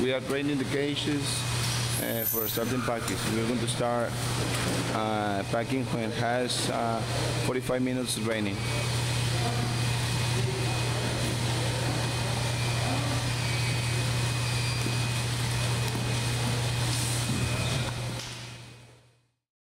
We are training the cages for starting packing. We're going to start packing when it has 45 minutes raining.